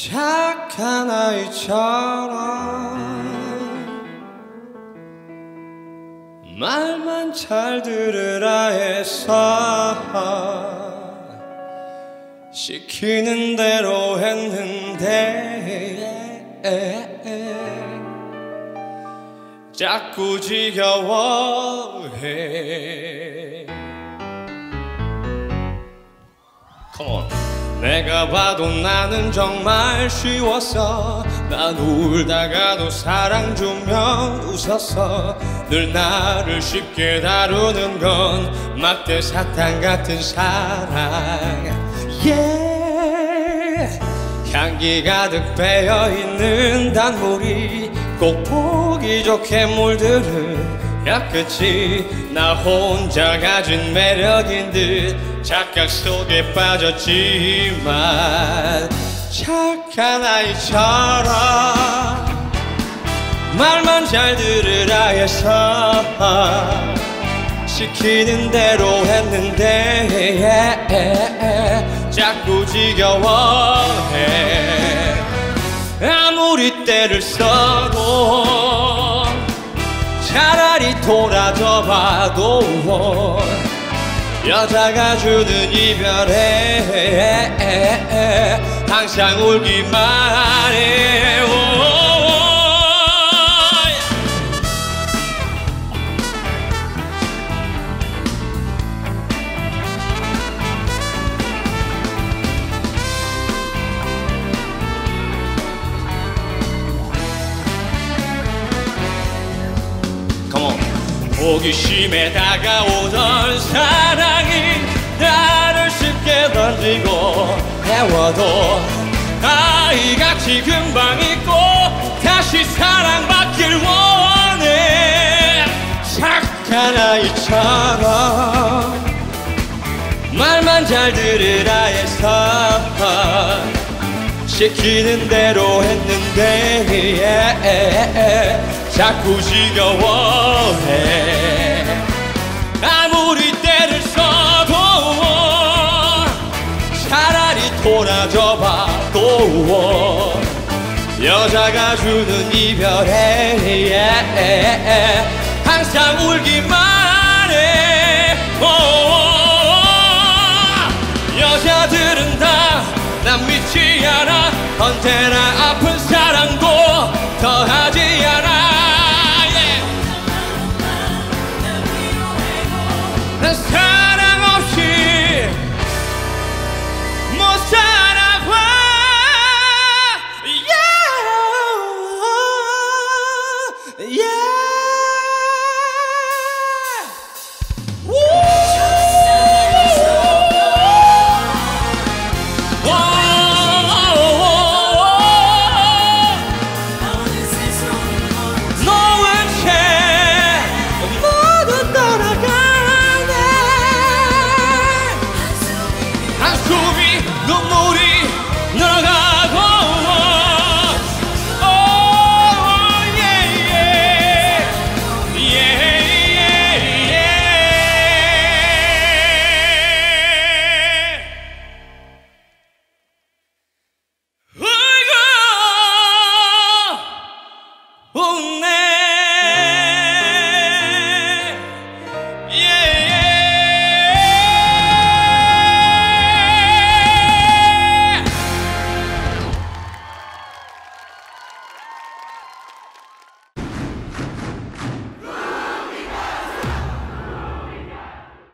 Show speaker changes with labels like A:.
A: 착한 아이처럼 말만 잘 들으라 해서 시키는 대로 했는데 자꾸 지겨워해. Come on. 내가 봐도 나는 정말 쉬웠어. 난 울다가도 사랑 주면 웃었어. 늘 나를 쉽게 다루는 건 막대 사탕 같은 사랑. Yeah. 향기 가득 배어있는 단물이 꼭 보기 좋게 물들은 였겠지. 나 혼자 가진 매력인 듯 착각 속에 빠졌지만 착한 아이처럼 말만 잘 들으라 해서 시키는 대로 했는데 자꾸 지겨워해. 아무리 때를 써도 차라리 돌아져 봐도 여자가 주는 이별에 항상 울기만 해. 호기심에 다가오던 사랑이 나를 쉽게 던지고 헤워도 아이같이 금방 잊고 다시 사랑받길 원해. 착한 아이처럼 말만 잘 들으라 해서 시키는 대로 했는데 자꾸 지겨워해. 아무리 때를 써도 차라리 돌아져 봐도 여자가 주는 이별에 항상 울기만 해. 여자들은 다 난 믿지 않아. 언제나 아픈 사랑도 더하지 않아. Let's go!